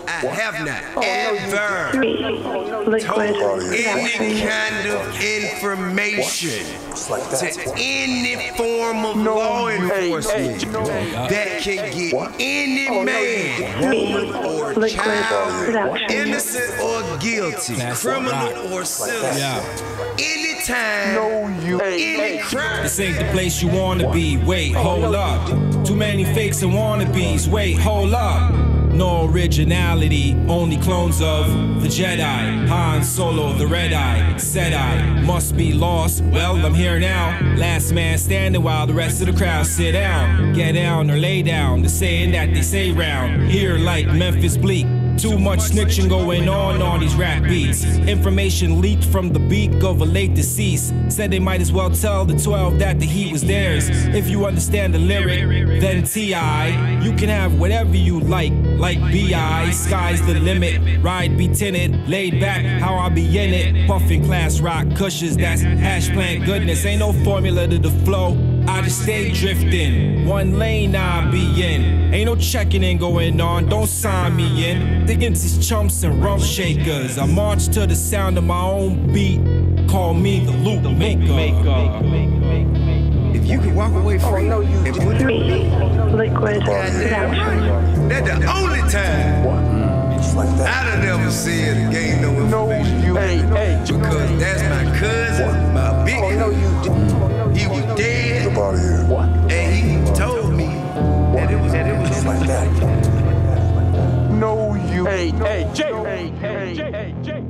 I have not ever Liquid told any production. kind of information to any form of law enforcement that can get any man, woman, or Liquid child, production. innocent or guilty, criminal or citizen, anytime, any crime. This ain't the place you wanna be. Wait, hold up. Too many fakes and wannabes. Wait, hold up. No originality, only clones of the Jedi. Han Solo, the Red Eye, said I must be lost. Well, I'm here now. Last man standing while the rest of the crowd sit down. Get down or lay down, the saying that they say round. Here like Memphis Bleak. Too much snitching going on these rap beats. Information leaked from the beak of a late deceased. Said they might as well tell the 12 that the heat was theirs. If you understand the lyric, then T.I. You can have whatever you like B.I. Sky's the limit, ride be tinted. Laid back, how I be in it. Puffin' class rock cushions, that's hash plant goodness. Ain't no formula to the flow, I just stay drifting. One lane I be in. Ain't no checking in going on, don't sign me in. Diggins is chumps and rump shakers. I march to the sound of my own beat. Call me the loop maker. If you can walk away free and put it on me, Liquid production. that's the only time I done never said it gained no information. Because that's my cousin, my big cousin. He was dead, and he told me that it was like that. Hey, Jay.